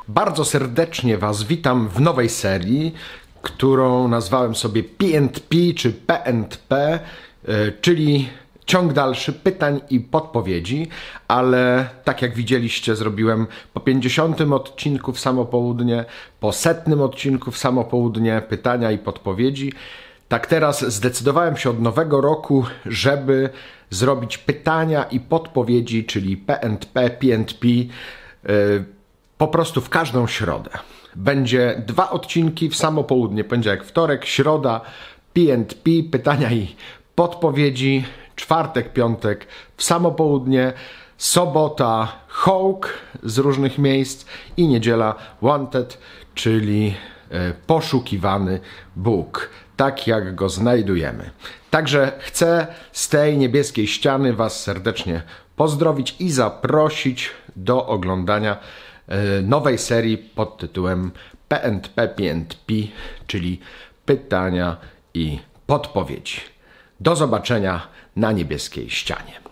Bardzo serdecznie Was witam w nowej serii, którą nazwałem sobie P&P czy PNP, czyli ciąg dalszy pytań i podpowiedzi, ale tak jak widzieliście, zrobiłem po 50. odcinku w samo południe, po 100. odcinku w samo południe pytania i podpowiedzi. Tak teraz zdecydowałem się od nowego roku, żeby zrobić pytania i podpowiedzi, czyli PNP, po prostu w każdą środę. Będzie 2 odcinki w samo południe, poniedziałek, wtorek, środa, PNP, pytania i podpowiedzi, czwartek, piątek w samo południe, sobota Hawk z różnych miejsc i niedziela Wanted, czyli poszukiwany Bóg, tak jak go znajdujemy. Także chcę z tej niebieskiej ściany Was serdecznie pozdrowić i zaprosić do oglądania nowej serii pod tytułem PNP, czyli pytania i podpowiedzi. Do zobaczenia na niebieskiej ścianie.